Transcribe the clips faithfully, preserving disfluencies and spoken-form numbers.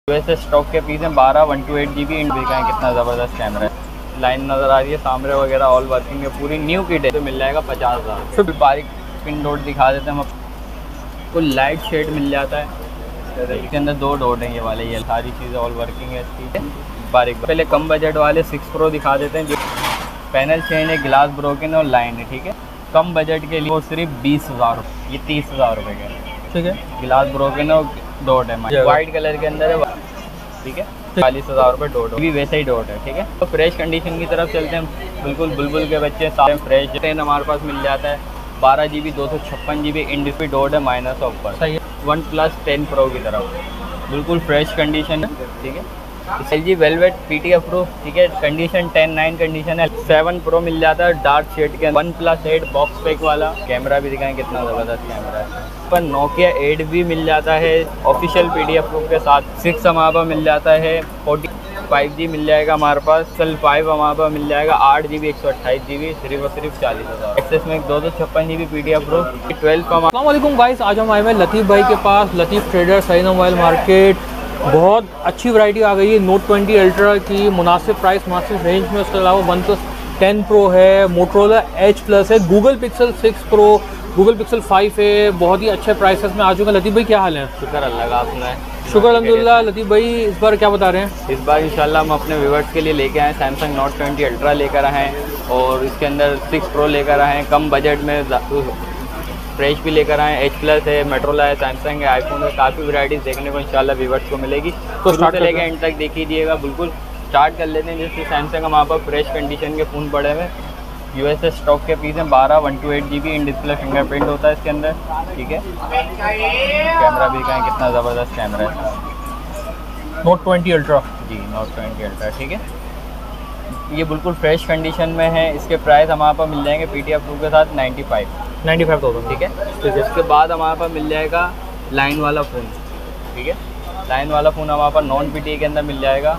वैसे स्टॉक के पीस हैं बारह one two eight G B इंड दिखाएँ कितना ज़बरदस्त कैमरा है। लाइन नज़र आ रही है सामने वगैरह ऑल वर्किंग है, पूरी न्यू किट है। तो मिल जाएगा पचास हज़ार। फिर बारीक पिन डॉट दिखा देते हैं हम आपको, लाइट शेड मिल जाता है। इसके अंदर दो डॉट हैं ये वाले, ये सारी चीज़ें ऑल वर्किंग है इसकी बारीक। पहले कम बजट वाले सिक्स प्रो दिखा देते हैं, जो पैनल चेंज है, ग्लास ब्रोकन और लाइन है। ठीक है, कम बजट के लिए वो सिर्फ बीस हज़ार, ये तीस हज़ार रुपये का है। ठीक है, ग्लास ब्रोकन और डॉट है, वाइट कलर के अंदर है। ठीक है, चालीस हज़ार रुपये डॉट भी वैसे ही डॉट है। ठीक है, तो फ्रेश कंडीशन की तरफ चलते हैं। बिल्कुल बुलबुल के बच्चे सारे फ्रेश टेन हमारे पास मिल जाता है, बारह जी बी दो सौ छप्पन G B in display dot है माइनस ऑफ पर। सही है, वन प्लस टेन प्रो की तरफ बिल्कुल फ्रेश कंडीशन है। ठीक है, L G Velvet P T F pro. ठीक है, कंडीशन टेन नाइन कंडीशन है। सेवन प्रो मिल जाता है डार्क शेड के, OnePlus eight box pack वाला। कैमरा भी दिखाएं कितना ज़बरदस्त कैमरा है। पर नोकिया एट भी मिल जाता है official P D F pro के साथ। सिक्स हमारे पास मिल जाता है, फोर्टी फाइव जी मिल जाएगा हमारे पास, सल फाइव हमारे पास मिल जाएगा आठ जी बी एक सौ अट्ठाईस जी बी, सिर्फ और सिर्फ चालीस हज़ार। एक्सेस में दो सौ छप्पन G B P D F pro twelve का। अस्सलाम वालेकुम गाइस, आज हम आए हुए लतीफ़ भाई के पास, लतीफ़ ट्रेडर सहीना मोबाइल मार्केट। बहुत अच्छी वैरायटी आ गई है नोट ट्वेंटी अल्ट्रा की, मुनासिब प्राइस मुनासिब रेंज में। उसके अलावा वन प्लस टेन प्रो है, मोटरोला एच प्लस है, Google Pixel six pro, Google Pixel five है। बहुत ही अच्छे प्राइसेस में आ चुके हैं। लतीफ़ भाई क्या हाल है? शुक्र अल्लाह का, आपने? शुक्र अल्हम्दुलिल्लाह। लतीफ़ भाई इस बार क्या बता रहे हैं? इस बार इंशाल्लाह हम अपने व्यूअर्स के लिए लेके आए सैमसंग नोट ट्वेंटी अल्ट्रा लेकर आए हैं, और इसके अंदर सिक्स प्रो लेकर आए हैं कम बजट में। फ्रेश भी लेकर आए, एच प्लस है, मेट्रोला है, सैमसंग है, आईफोन है। काफ़ी वैरायटीज़ देखने को इंशाल्लाह व्यूअर्स को मिलेगी। तो स्टार्ट से लेकर एंड तक देखिएगा। बिल्कुल स्टार्ट कर लेते हैं। जैसे सैमसंग हमारे पास फ्रेश कंडीशन के फ़ोन पड़े हुए, यूएसए स्टॉक के पीस हैं बारह one two eight G B in display fingerprint होता है इसके अंदर। ठीक है, कैमरा भी दिखाएं कितना ज़बरदस्त कैमरा है। Note twenty Ultra G, Note twenty Ultra. ठीक है, ये बिल्कुल फ्रेश कंडीशन में है। इसके प्राइस हमारे पास मिल जाएंगे पी टी एफ प्रो के साथ ninety five ninety five thousand. ठीक है, तो इसके बाद हमारे पास मिल जाएगा लाइन वाला फ़ोन। ठीक है, लाइन वाला फ़ोन हमारे पास नॉन पी टी के अंदर मिल जाएगा।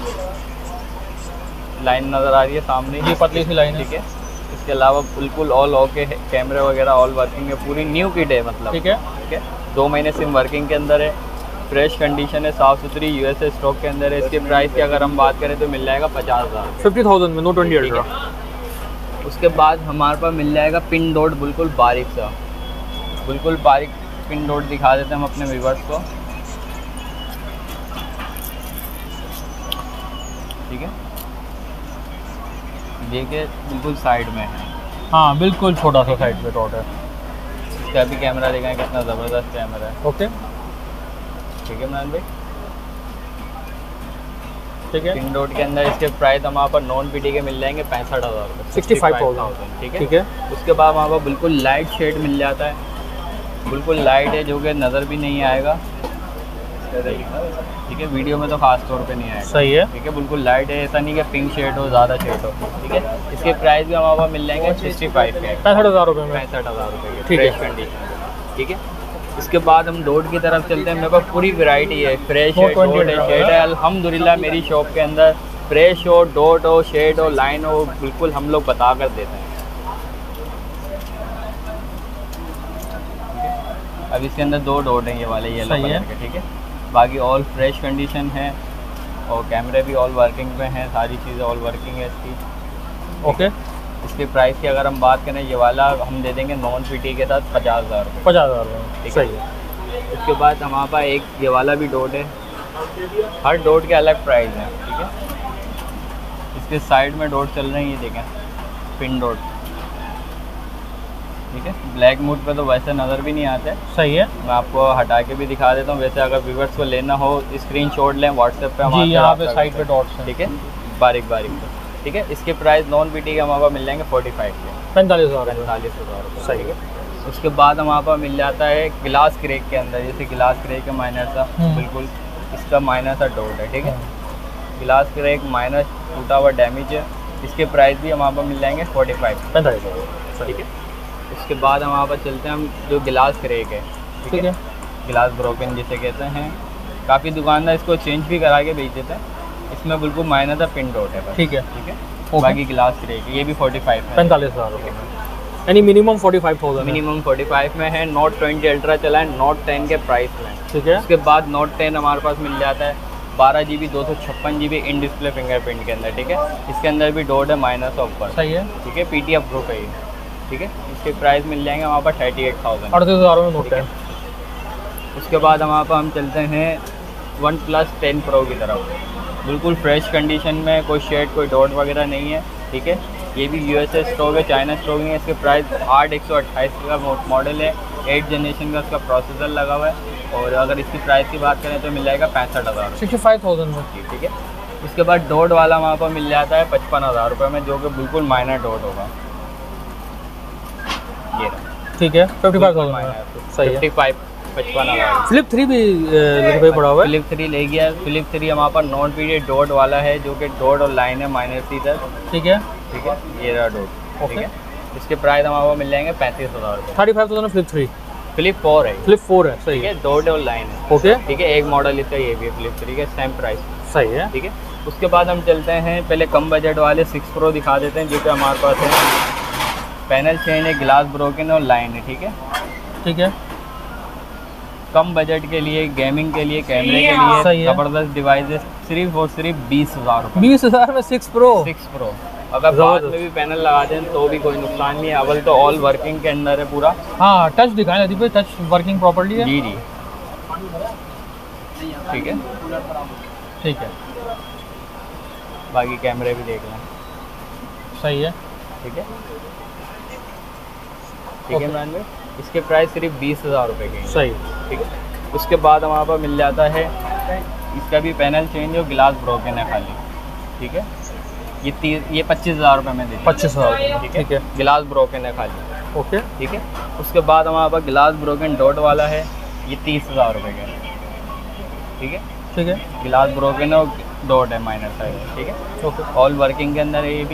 लाइन नज़र आ रही है सामने, ये पतली सी लाइन है। ठीक है, इसके अलावा बिल्कुल ऑल ओके है, कैमरे वगैरह ऑल वर्किंग है, पूरी न्यू किट है मतलब। ठीक है, ठीक है, दो महीने सिम वर्किंग के अंदर है, फ्रेश कंडीशन है, साफ़ सुथरी यूएसए स्टॉक के अंदर है। इसके प्राइस की अगर हम बात करें तो मिल जाएगा पचास हज़ार फिफ्टी थाउजेंड में नोट ट्वेंटी अल्ट्रा। उसके बाद हमारे पास मिल जाएगा पिन डॉट, बिल्कुल बारीक सा, बिल्कुल बारीक पिन डॉट दिखा देते हैं हम अपने व्यूअर्स को। ठीक है, देखिए बिल्कुल साइड में है। हाँ बिल्कुल छोटा सा साइड पे डॉट है। इसका भी कैमरा दिखाएं कितना ज़बरदस्त कैमरा है। ओके, ठीक है इमरान भाई। ठीक है, पिन डॉट के अंदर इसके प्राइस हमारे पास नॉन पी टी के मिल जाएंगे पैंसठ हज़ार रुपये, सिक्सटी फाइव थाउजेंड। ठीक है, ठीक है, उसके बाद हमारे पास बिल्कुल लाइट शेड मिल जाता है, बिल्कुल लाइट है जो कि नज़र भी नहीं आएगा। ठीक है, वीडियो में तो खास तौर पे नहीं आएगा। सही है। ठीक है, बिल्कुल लाइट है, ऐसा नहीं कि पिंक शेड हो, ज़्यादा शेड हो। ठीक है, इसके प्राइस भी हमारे पास मिल जाएंगे सिक्सटी फाइव के, पैंसठ हज़ार रुपये में, पैंसठ हज़ार रुपये के ठीक है। Fresh condition. ठीक है, इसके बाद हम डॉट की तरफ चलते हैं। मेरे पास पूरी वैरायटी है, फ्रेश है, डॉट है, शेड है। अल्हम्दुलिल्लाह मेरी शॉप के अंदर फ्रेश हो, डॉट हो, शेड हो, लाइन हो, बिल्कुल हम लोग बता कर देते हैं। अब इसके अंदर दो डॉट हैं ये वाले, ये सही है। ठीक है, बाकी ऑल फ्रेश कंडीशन है, और कैमरे भी ऑल वर्किंग पे हैं, सारी चीज़ें ऑल वर्किंग है इसकी। ओके, इसके प्राइस की अगर हम बात करें, ये वाला हम दे देंगे नॉन पी टी के साथ पचास हज़ार रुपये, पचास हज़ार रुपये। ठीक सही है। है। उसके बाद हमारे पास एक ये वाला भी डॉट है, हर डॉट के अलग प्राइस हैं। ठीक है, इसके साइड में डॉट चल रहे हैं, ये देखें पिन डॉट। ठीक है, ब्लैक मूड पे तो वैसे नज़र भी नहीं आते। सही है, मैं आपको हटा के भी दिखा देता हूँ। वैसे अगर व्यूअर्स को लेना हो स्क्रीनशॉट लें व्हाट्सएप पे, जी यहाँ पे साइड पे डॉट्स हैं। ठीक है, बारीक बारीक पे। ठीक है, इसके प्राइस नॉन पी टी के हमारे पास मिल जाएंगे फोर्टी फाइव के, पैंतालीस हज़ार पैंतालीस हज़ार रुपये। सही है। उसके बाद हमारे पास मिल जाता है ग्लास क्रेक के अंदर, जैसे ग्लास क्रेक का माइनर सा, बिल्कुल इसका माइनर सा डॉट है। ठीक है, ग्लास क्रेक माइनर टूटा हुआ डैमेज है। इसके प्राइस भी हमारे पास मिल जाएंगे फोर्टी फाइव, पैंतालीस हज़ार। ठीक है। उसके बाद हमारे पास चलते हैं हम जो गिलास क्रेक है। ठीक है, गिलास ब्रोकन जिसे कहते हैं, काफ़ी दुकानदार इसको चेंज भी करा के बेच देते हैं। इसमें बिल्कुल माइनर सा पिन डॉट है। ठीक है, ठीक है, बाकी गिलास क्रेक ये भी फोर्टी फाइव है, पैंतालीस हज़ार रुपये में, यानी minimum forty five thousand minimum forty five में है। नोट ट्वेंटी अल्ट्रा चला है नोट टेन के प्राइस में। ठीक है, उसके बाद नोट टेन हमारे पास मिल जाता है बारह जी बी दो सौ छप्पन G B in display fingerprint के अंदर, ठीक है। इसके अंदर भी डॉट है माइनस ऑफ पर, सही है, ठीक है। पी टी एफ प्रूफ है ये, ठीक है। इसके प्राइस मिल जाएंगे वहाँ पर थर्टी एट थाउजेंड अड़तीस हज़ार में नोट है। उसके बाद हमारे पास हम चलते हैं वन प्लस टेन प्रो की तरफ, बिल्कुल फ्रेश कंडीशन में, कोई शेड कोई डॉट वगैरह नहीं है, ठीक है। ये भी यूएसए स्टॉक है, चाइना स्टॉक है। इसके प्राइस आठ एक सौ अट्ठाईस का मॉडल है, एट जनरेशन का इसका प्रोसेसर लगा हुआ है। और अगर इसकी प्राइस की बात करें तो मिल जाएगा पैंसठ हज़ार सिक्सटी फाइव थाउजेंड में, ठीक है। उसके बाद डॉट वाला वहाँ पर मिल जाता है पचपन हज़ार रुपये में, जो कि बिल्कुल माइनर डॉट होगा, ये रहा, ठीक है। फिफ्टी फाइव थाउजेंड में, सही है। फिफ्टी फाइव पचपन हज़ार। फ्लिप थ्री भी लिखा पड़ा हुआ है, फ्लिप थ्री ले गया। फ्लिप थ्री हमारे पास नॉन पीरियड डॉट वाला है, जो कि डॉट और लाइन है माइनर सी तक, ठीक है, ठीक है। ये रहा डॉट, ठीक है। इसके प्राइस हमारे पास मिल जाएंगे पैंतीस हज़ार रुपये। Thirty five thousand flip three, flip four है, फ्लिप फोर है, सही ठीक है, है। डॉट और लाइन है, ओके, ठीक है। एक मॉडल इसका ये भी है फ्लिप थ्री का, सेम प्राइस, सही है, ठीक है। उसके बाद हम चलते हैं, पहले कम बजट वाले सिक्स प्रो दिखा देते हैं, जो कि हमारे पास है। पैनल चेंज है, ग्लास ब्रोकन और लाइन है, ठीक है, ठीक है। कम बजट के लिए, गेमिंग के लिए, कैमरे के सही लिए है। ज़बरदस्त डिवाइसेस सिर्फ और सिर्फ बीस हज़ार रुपये। बीस हज़ार में सिक्स प्रो, सिक्स प्रो अगर बाद में भी पैनल लगा दें तो भी कोई नुकसान नहीं है। अवल तो ऑल वर्किंग के अंदर है पूरा। हाँ, टच दिखाएं अभी, टच वर्किंग प्रॉपर्ली है, जी जी, ठीक है, ठीक है, बाकी कैमरे भी देख लें, सही है, ठीक है, ठीक है इमरान भाई। इसके प्राइस सिर्फ बीस हज़ार रुपये के हैं, सही, ठीक है। उसके बाद हमारे पास मिल जाता है, इसका भी पैनल चेंज हो, ग्लास ब्रोकन है खाली, ठीक है। ये तीस ये पच्चीस हज़ार रुपये में दे दीजिए। पच्चीस हज़ार, ठीक ठीक है, है, गिलास ब्रोकन है खाली, ओके, ठीक है। उसके बाद हमारे पास गिलास ब्रोकन डॉट वाला है, ये तीस हज़ार रुपये का है, ठीक है। ठीक है, गिलास ब्रोकन और डॉट है माइनर साइज, ठीक है, ओके, ऑल वर्किंग के अंदर है ये भी,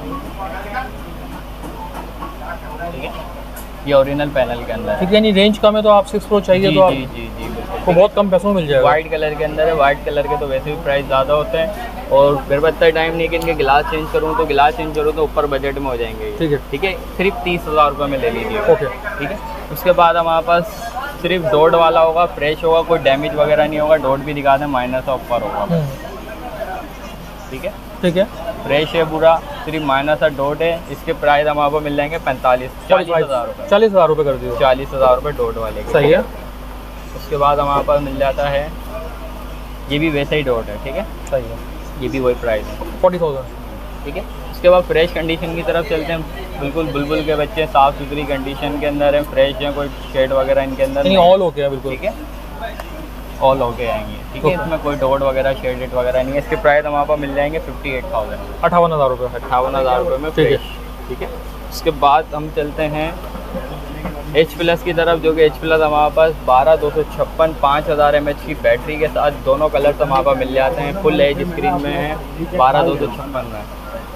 ठीक है। ये ओरिजिनल पैनल के अंदर है, ठीक है। यानी रेंज कम है तो आप सिक्स प्रो चाहिए जी तो आप जी जी जी बिल्कुल, को बहुत कम पैसों में मिल जाएगा। वाइट कलर के अंदर है। वाइट कलर के तो वैसे भी प्राइस ज़्यादा होते हैं, और फिर बत्ता टाइम नहीं कि इनके गिलास चेंज करूँ तो गिलास चेंज करूँ तो ऊपर बजट में हो जाएंगे ये, ठीक है, ठीक है। सिर्फ तीस हज़ार रुपये में ले लीजिए, ओके, ठीक है। उसके बाद हमारे पास सिर्फ डॉट वाला होगा, फ्रेश होगा, कोई डैमेज वगैरह नहीं होगा, डॉट भी दिखा दें, माइनस ऑफ पर होगा, हम्म, ठीक है, ठीक है, फ्रेश है पूरा, सिर्फ माइनस का डॉट है। इसके प्राइस हम आपको मिल जाएंगे पैंतालीस चालीस हज़ार रुपये, चालीस हज़ार रुपये कर दीजिए, चालीस हज़ार रुपये डॉट वाले के, सही है। उसके बाद हमारे पास मिल जाता है, ये भी वैसे ही डॉट है, ठीक है, सही है, ये भी वही प्राइस है, फोर्टी थाउजेंड, ठीक है। उसके बाद फ्रेश कंडीशन की तरफ चलते हैं, बिल्कुल बुलबुल के बच्चे साफ़ सुथरी कंडीशन के अंदर है, फ्रेश हैं, कोई शेड वगैरह इनके अंदर नहीं, नहीं, ऑल हो गया बिल्कुल, ठीक है, ऑल होके आएंगे, ठीक है। इसमें कोई डॉट वगैरह शेडेड वगैरह नहीं है। इसके प्राइस हमारे पास मिल जाएंगे फिफ्टी एट थाउजेंड अट्ठावन हज़ार रुपये, अट्ठावन हज़ार रुपये में, ठीक है, फ्रेश, ठीक है। उसके बाद हम चलते हैं एच प्लस की तरफ, जो कि एच प्लस हमारे पास बारह दो सौ छप्पन पाँच हज़ार एम एच की बैटरी के साथ दोनों कलर्स हमारे पास मिल जाते हैं, फुल एच स्क्रीन में है, बारह दो सौ छप्पन में,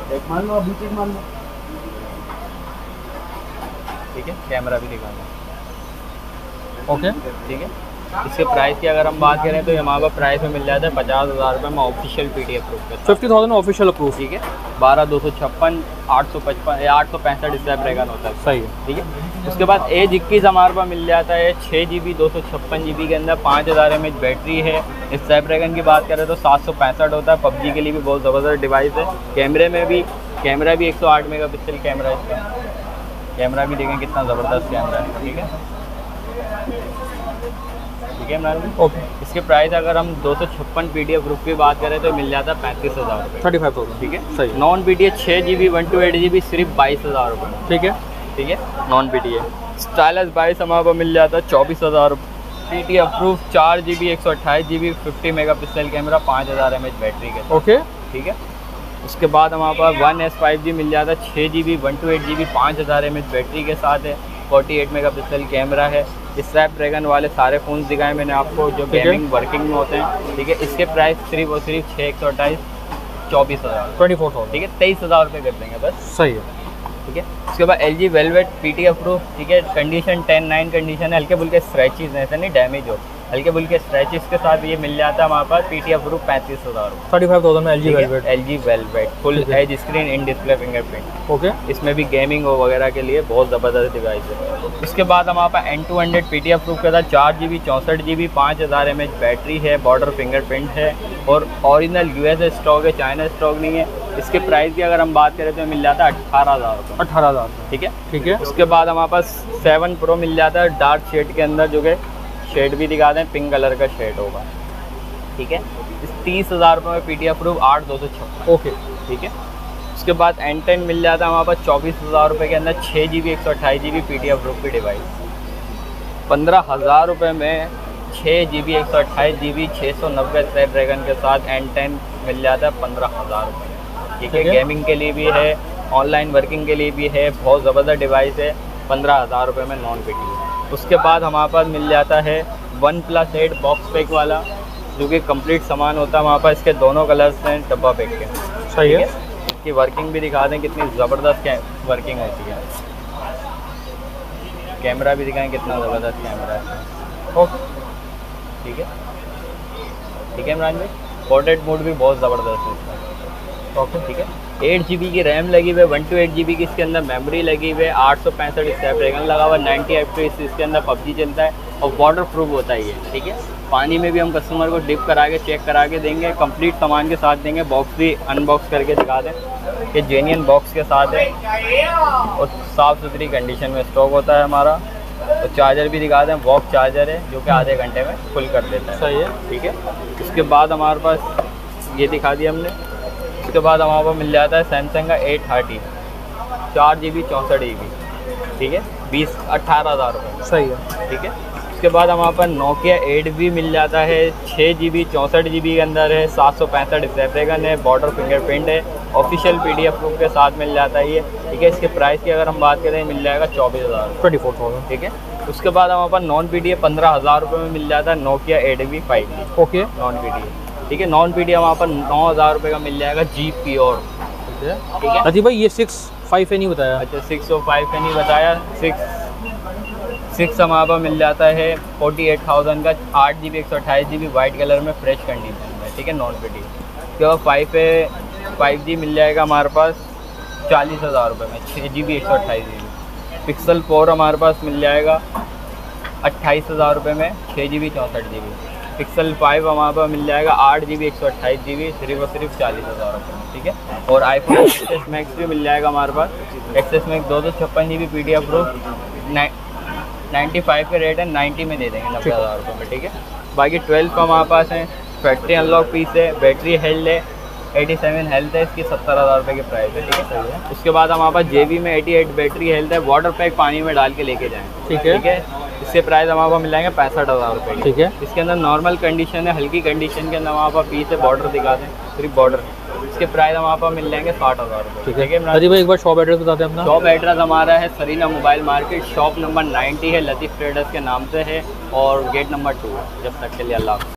ठीक है। कैमरा भी दिखाना, ओके, ठीक है। इसके प्राइस की अगर हम बात करें तो ये हमारे पास प्राइस में मिल जाता है पचास हज़ार रुपये में official P D F proof के साथ, फिफ्टी थाउजेंड ऑफिशियल अप्रूव, ठीक है। बारह दो सौ छप्पन आठ सौ पचपन आठ सौ पैंसठ स्नैपड्रैगन होता है, सही है, ठीक है। उसके बाद एज इक्कीस हमारे पास मिल जाता है, छः जी बी दो सौ छप्पन जी बी के अंदर, पाँच हज़ार एम एच बैटरी है। स्नैपड्रैगन की बात करें तो सात सौ पैंसठ होता है, पबजी के लिए भी बहुत ज़बरदस्त डिवाइस है। कैमरे में भी कैमरा भी एक सौ आठ मेगा पिक्सल कैमरा है इसका, कैमरा भी देखें कितना ज़बरदस्त कैमरा है, ठीक है, ठीक है इमरान भाई। ओके, इसके प्राइस अगर हम दो सौ छप्पन पी डी एफ ग्रुप की बात करें तो मिल जाता है पैंतीस हज़ार रुपये, थर्टी फाइव थाउजेंड, ठीक है। सही, नॉन पी डी एफ छः G B one two eight G B सिर्फ बाईस हज़ार रुपये, ठीक है, ठीक है, non P D F. Stylus बाईस हमारे को मिल जाता है चौबीस हज़ार रुपये, पी टी एफ प्रूफ चार जी बी एक सौ अट्ठाईस G B fifty megapixel camera, पाँच हज़ार एम एच बैटरी के, ओके, ठीक है। उसके बाद हमारे पास वन एस फाइव जी मिल जाता है, छः G B one two eight G B पाँच हज़ार एम एच बैटरी के साथ है, forty eight megapixel camera है। स्नैपड्रैगन वाले सारे फ़ोन दिखाए मैंने आपको जो गेमिंग वर्किंग में होते हैं, ठीक है। इसके प्राइस सिर्फ और सिर्फ छः एक सौ अट्ठाईस चौबीस हज़ार, ट्वेंटी फोर थाउजेंड, ठीक है, तेईस हज़ार रुपये कर देंगे बस, सही है, ठीक है। उसके बाद L G Velvet P T F proof, ठीक है, कंडीशन टेन नाइन कंडीशन है, हल्के फुल्के स्क्रैचेज हैं, ऐसा नहीं डैमेज हो, हल्के फुल्के स्ट्रेचेस के साथ ये मिल जाता है हमारे पास पी टी एफ प्रूफ पैंतीस हज़ार रुपये। थर्टी फाइव थाउजेंड में L G Velvet. L G Velvet full edge screen in display fingerprint. Okay. इसमें भी गेमिंग वगैरह के लिए बहुत ज़बरदस्त डिवाइस है। उसके बाद हमारे पास N two hundred P T F proof के साथ चार जी बी चौंसठ जी बी पाँच हज़ार एम एच बैटरी है, बॉर्डर फिंगरप्रिंट है और ओरिजिनल यू एस स्टॉक है, चाइना स्टॉक नहीं है। इसके प्राइस की अगर हम बात करें तो मिल जाता है अट्ठारह हज़ार रुपये। अट्ठारह हज़ार ठीक है ठीक है। उसके बाद हमारे पास सेवन प्रो मिल जाता है डार्क शेड के अंदर, जो कि शेड भी दिखा दें, पिंक कलर का शेड होगा। ठीक है, इस तीस हज़ार रुपये में पी टी एफ प्रूफ आठ दो सौ छप्पन। ओके ठीक है। उसके बाद एन टेन मिल जाता है हमारे पास चौबीस हज़ार रुपये के अंदर, छः जी बी एक सौ अट्ठाईस G B P T F proof की डिवाइस। पंद्रह हज़ार रुपये में छः जी बी एक सौ अट्ठाईस जी बी छः सौ नब्बे स्नैपड्रैगन के साथ एन टेन मिल जाता है पंद्रह हज़ार रुपये। ठीक है, गेमिंग के लिए भी है, ऑनलाइन वर्किंग के लिए भी है, बहुत ज़बरदस्त डिवाइस है, पंद्रह हज़ार रुपये में नॉन पी टी। उसके बाद हमारे पास मिल जाता है OnePlus eight box pack वाला, जो कि कंप्लीट सामान होता है हमारे पास। इसके दोनों कलर्स हैं डब्बा पैक के। सही है। इसकी वर्किंग भी दिखा दें कितनी ज़बरदस्त वर्किंग होती है। कैमरा भी दिखाएं कितना ज़बरदस्त कैमरा है। ओके ठीक है ठीक है इमरान भाई, पोर्ट्रेट मोड भी बहुत ज़बरदस्त है इसका। ओके ठीक है, एट जी बी की रैम लगी हुई है, one two eight G B की इसके अंदर मेमोरी लगी हुई है, आठ सौ पैंसठ स्नैपड्रैगन लगा हुआ है, नाइन्टी एफ पी एस इसके अंदर पबजी चलता है और वाटर प्रूफ होता है ये। ठीक है, पानी में भी हम कस्टमर को डिप करा के चेक करा के देंगे, कंप्लीट सामान के साथ देंगे। बॉक्स भी अनबॉक्स करके दिखा दें कि जेन्युइन बॉक्स के साथ है और साफ़ सुथरी कंडीशन में स्टॉक होता है हमारा। तो चार्जर भी दिखा दें, वॉक चार्जर है जो कि आधे घंटे में फुल कर देता है। सही है। ठीक है, उसके बाद हमारे पास ये दिखा दिया हमने। उसके बाद हमारे पास मिल जाता है सैमसंग का एट थर्टी चार जी बी चौंसठ जी बी। ठीक है, बीस अट्ठारह हज़ार रुपये। सही है। ठीक है, उसके बाद हमारे पास नोकिया एट भी मिल जाता है, छः जी बी चौंसठ जी बी के अंदर है, सात सौ पैंसठ स्नैपड्रैगन है, बॉर्डर फिंगरप्रिंट है, official P D F proof के साथ मिल जाता है ये। ठीक है, इसके प्राइस की अगर हम बात करें मिल जाएगा चौबीस हज़ार ट्वेंटी फोर थाउजेंड। ठीक है, उसके बाद हमारे पास नॉन पी डी एफ पंद्रह हज़ार रुपये में मिल जाता है Nokia eight V five G. Okay. Non P D F ठीक है, नॉन पी डी एफ वहाँ पर नौ हज़ार रुपये का मिल जाएगा जी प्योर। ठीक है। ठीक है, अजी भाई ये सिक्स फाइव है नहीं बताया। अच्छा सिक्स ओ फाइव का नहीं बताया। सिक्स सिक्स हमारे पास मिल जाता है फोर्टी एट थाउजेंड का, आठ जी बी एक सौ अट्ठाईस जी बी वाइट कलर में फ्रेश कंडीशन में। ठीक है, नॉन पी डी। उसके बाद फाइव है फाइव जी मिल जाएगा हमारे पास चालीस हज़ार रुपये में, छः जी बी एक सौ अट्ठाईस जी बी। पिक्सल फोर हमारे पास मिल जाएगा अट्ठाईस हज़ार रुपये में, छः जी बी चौंसठ जी बी। पिक्सल फाइव हमारे पास मिल जाएगा आठ जी बी एक सौ अट्ठाईस जी बी, सिर्फ और सिर्फ चालीस हज़ार रुपये में। ठीक है, और आईफोन एक्सेस मैक्स भी मिल जाएगा हमारे पास। एक्सेस मैक्स दो सौ छप्पन G B P D F proof ninety five के रेट है, नाइन्टी में दे देंगे नब्बे हज़ार रुपये में। ठीक है, बाकी ट्वेल्व का हमारे पास है, फैक्ट्री अनलॉक पीस है, बैटरी हेल्थ है, एटी सेवन हेल्थ है, इसकी सत्तर हज़ार रुपये की प्राइस है। ठीक है, उसके बाद हमारे पास जे बी में एटी एट बैटरी हेल्थ है, वाटर पैक पानी में डाल के लेके जाएँ। ठीक है। ठीक है, इसके प्राइस हमारे पास मिल जाएंगे पैंसठ हज़ार रुपये। ठीक है, इसके अंदर नॉर्मल कंडीशन है, हल्की कंडीशन के अंदर हमारे पास पीस है, बॉर्डर दिखा दें, सिर्फ बॉर्डर। इसके प्राइस हमारे पास मिल जाएंगे साठ हज़ार रुपये। ठीक है। अजी भाई एक बार शॉप एड्रेस बताते हैं अपना। शॉप एड्रेस हमारा है Sarina mobile market, shop number ninety है, लतीफ़ ट्रेडर्स के नाम से है और गेट नंबर टू है। जब तक के लिए अल्लाह।